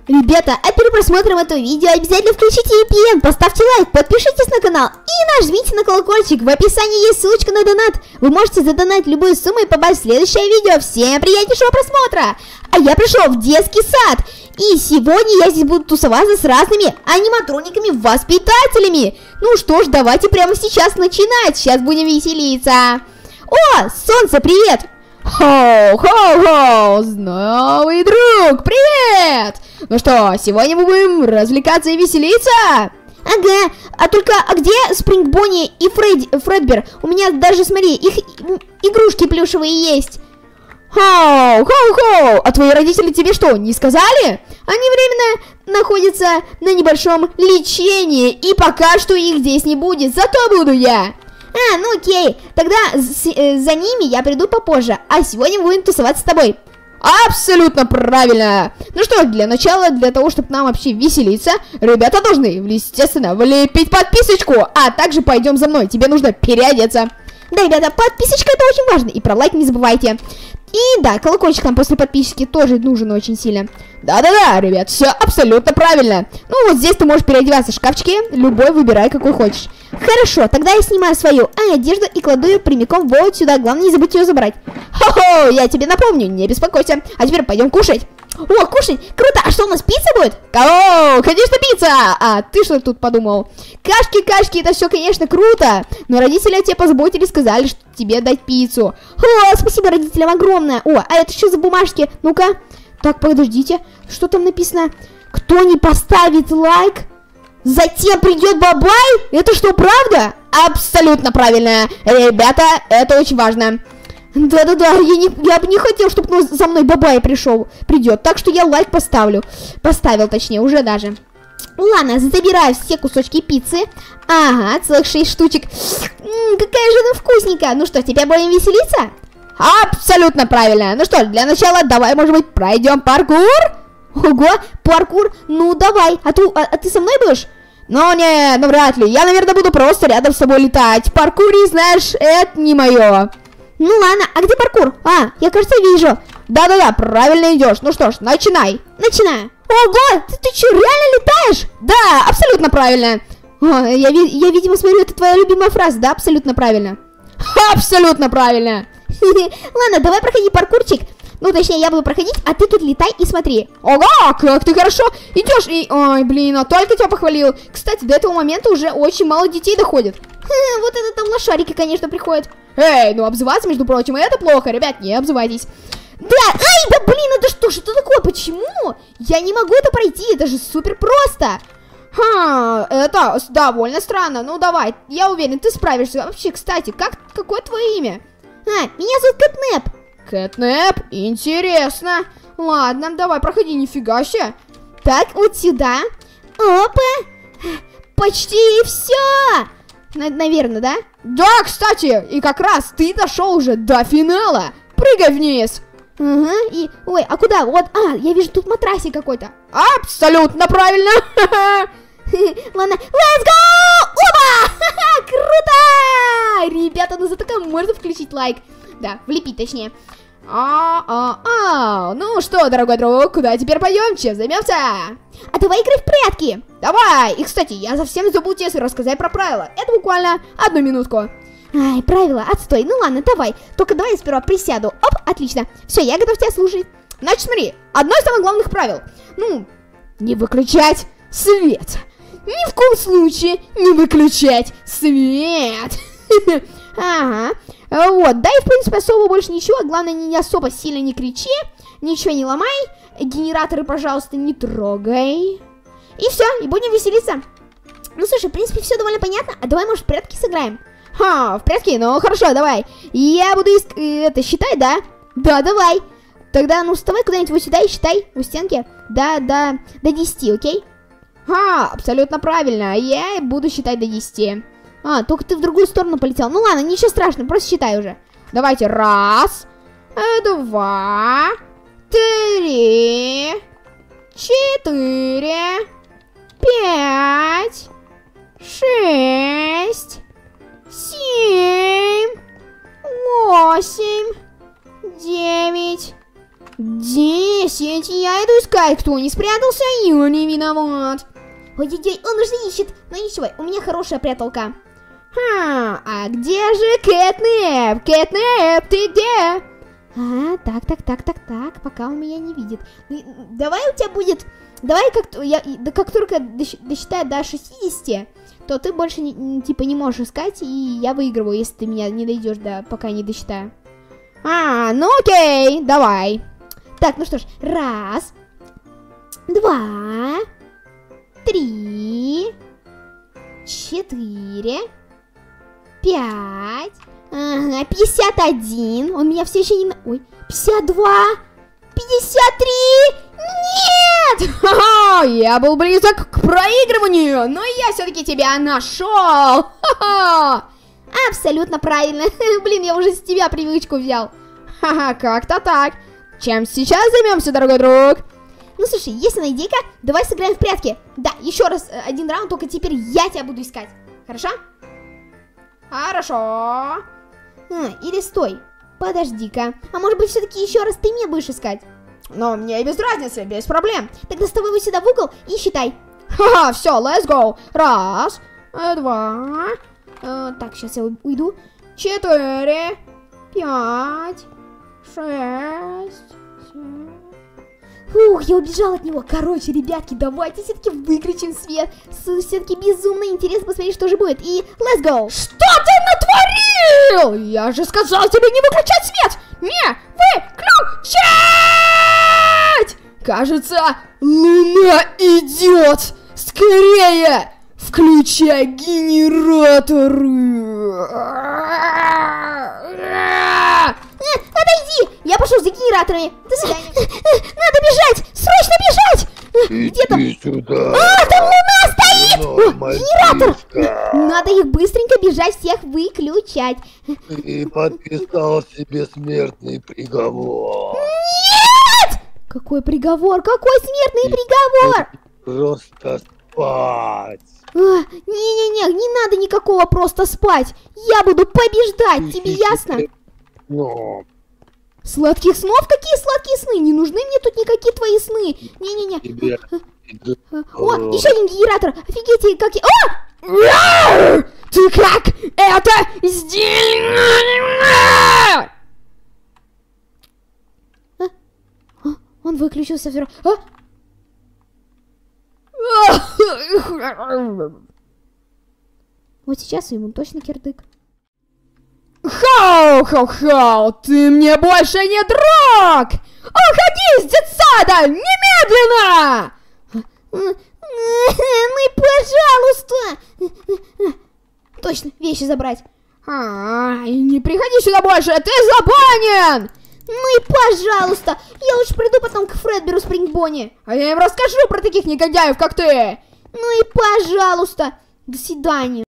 Ребята, а перед просмотром этого видео обязательно включите VPN, поставьте лайк, подпишитесь на канал и нажмите на колокольчик. В описании есть ссылочка на донат. Вы можете задонатить любую сумму и попасть в следующее видео. Всем приятнейшего просмотра! А я пришел в детский сад. И сегодня я здесь буду тусоваться с разными аниматрониками-воспитателями. Ну что ж, давайте прямо сейчас начинать. Сейчас будем веселиться. О, солнце, привет! Хоу-хоу-хоу, новый друг, привет! Ну что, сегодня мы будем развлекаться и веселиться? Ага, а где Спринг Бонни и Фредбер? У меня даже, смотри, их игрушки плюшевые есть. Хоу-хоу-хоу, а твои родители тебе что, не сказали? Они временно находятся на небольшом лечении, и пока что их здесь не будет, зато буду я. Ну окей, тогда за ними я приду попозже, а сегодня будем тусоваться с тобой. Абсолютно правильно. Ну что, для начала, для того, чтобы нам вообще веселиться, ребята должны, естественно, влепить подписочку, а также пойдем за мной, тебе нужно переодеться. Да, ребята, подписочка это очень важно, и про лайк не забывайте. И да, колокольчик нам после подписчики тоже нужен очень сильно. Да-да-да, ребят, все абсолютно правильно. Ну вот здесь ты можешь переодеваться в шкафчике, любой выбирай, какой хочешь. Хорошо, тогда я снимаю свою одежду и кладу ее прямиком вот сюда. Главное не забудь ее забрать. Хо-хо, я тебе напомню, не беспокойся. А теперь пойдем кушать. О, кушать, круто, а что у нас, пицца будет? О, конечно, пицца. А ты что тут подумал? Кашки, это все, конечно, круто. Но родители о тебе позаботились, сказали, что тебе дать пиццу. О, спасибо родителям огромное. О, а это что за бумажки? Ну-ка. Так, подождите, что там написано? Кто не поставит лайк, затем придет бабай? Это что, правда? Абсолютно правильно. Ребята, это очень важно. Да-да-да, я бы не хотел, чтобы за мной бабай придет. Так что я лайк поставлю. Поставил, точнее, уже даже. Ладно, забираю все кусочки пиццы. Ага, целых 6 штучек. Какая же она вкусненькая. Ну что, теперь будем веселиться? Абсолютно правильно. Ну что, для начала давай, может быть, пройдем паркур? Ого, паркур. Ну давай. А ты со мной будешь? Ну не, ну вряд ли. Я, наверное, буду просто рядом с собой летать. Паркури, знаешь, это не мое. Ну ладно, а где паркур? Я, кажется, вижу. Да-да-да, правильно идешь. Ну что ж, начинай. Начинаю. Ого, ты что, реально летаешь? Да, абсолютно правильно. Я, видимо, смотрю, это твоя любимая фраза, да, абсолютно правильно. Абсолютно правильно. Ладно, давай проходи паркурчик. Ну, точнее, я буду проходить, а ты тут летай и смотри. Ого, как ты хорошо идешь. И, ой, блин, только тебя похвалил. Кстати, до этого момента уже очень мало детей доходит. Вот это там лошарики, конечно, приходят. Эй, ну обзываться, между прочим, это плохо, ребят, не обзывайтесь. Да, ай, да блин, это что это такое, почему? Я не могу это пройти, это же супер просто. Это довольно странно, ну давай, я уверен, ты справишься. Вообще, кстати, какое твое имя? Меня зовут Кэтнэп. Кэтнэп, интересно. Ладно, давай, проходи, нифига себе. Так, вот сюда. Опа, почти все. Наверное, да? Да, кстати, и как раз ты дошел уже до финала. Прыгай вниз. Ага, и... Ой, а куда? Вот, я вижу тут матрасик какой-то. Абсолютно правильно. Ладно, let's go! Опа! Круто! Ребята, ну за такое можно включить лайк. Да, влепить точнее. Ну что, дорогой друг, куда теперь пойдем? Чем займемся? А давай играть в прятки. Давай. И, кстати, я совсем забыл тебе рассказать про правила. Это буквально 1 минутку. Ай, правила, отстой. Ну ладно, давай. Только давай я сперва присяду. Оп, отлично. Все, я готов тебя слушать. Значит, смотри, одно из самых главных правил. Ну, не выключать свет. Ни в коем случае не выключать свет. Ага. Вот, да, и в принципе особо больше ничего. Главное, не особо сильно не кричи. Ничего не ломай. Генераторы, пожалуйста, не трогай. И все, и будем веселиться. Ну, слушай, в принципе, все довольно понятно. А давай, может, в прятки сыграем? В прятки? Ну, хорошо, давай. Я буду считать, да? Да, давай. Тогда, ну, вставай куда-нибудь вот сюда и считай у стенки. Да, до 10, окей? Абсолютно правильно. Я буду считать до 10. Только ты в другую сторону полетел. Ну ладно, ничего страшного, просто считай уже. Давайте, 1, 2, 3, 4, 5, 6, 7, 8, 9, 10. Я иду искать. Кто не спрятался, я не виноват. Ой-ой-ой, он уже ищет. Ну ничего, у меня хорошая пряталка. А где же Кэтнэп? Кэтнэп, ты где? Так, пока он меня не видит. Давай у тебя будет... Давай, как только досчитаю до 60, то ты больше, типа, не можешь искать, и я выигрываю, если ты меня не дойдешь, пока не досчитаю. Ну окей, давай. Так, ну что ж, 1, 2, 3, 4, 5, 51, он меня все еще не... Ой, 52, 53, нет! Ха-ха, я был близок к проигрыванию, но я все-таки тебя нашел. Ха-ха. Абсолютно правильно. Блин, я уже с тебя привычку взял. Ха-ха, как-то так. Чем сейчас займемся, дорогой друг? Ну, слушай, есть одна идейка, давай сыграем в прятки. Да, еще раз, один раунд, только теперь я тебя буду искать. Хорошо? Хорошо. Или стой, подожди-ка. А может быть, все-таки еще раз ты меня будешь искать? Но мне и без разницы, без проблем. Тогда с тобой вы сюда в угол и считай. Ха-ха, все, let's go. 1, 2. Так, сейчас я уйду. 4, 5, 6, 7. Фух, я убежал от него. Короче, ребятки, давайте все-таки выключим свет. Все-таки безумно интересно посмотреть, что же будет. И let's go. Что ты натворил? Я же сказал тебе не выключать свет. Не выключать! Кажется, луна идет. Скорее, включай генераторы. Отойди! Я пошел за генераторами. До свидания. Надо бежать! Срочно бежать! Где там? Сюда. Там луна стоит! Генератор! Надо их быстренько бежать, всех выключать. Ты подписал себе смертный приговор. Нет! Какой приговор? Какой смертный приговор? Просто спать. Не-не-не, не надо никакого просто спать. Я буду побеждать, тебе ясно? Но... Сладких снов? Какие сладкие сны? Не нужны мне тут никакие твои сны. Не-не-не. О, еще один генератор. Офигеть, как я... О! Ты как это сделал? Он выключился все равно. Вот сейчас ему точно кирдык. Хау-хау-хау, ты мне больше не друг! Уходи из детсада, немедленно! Ну, пожалуйста! Точно, вещи забрать. Не приходи сюда больше, ты забанен! Ну и пожалуйста, я лучше приду потом к Фредберу Спрингбони. А я им расскажу про таких негодяев, как ты. Ну и пожалуйста, до свидания.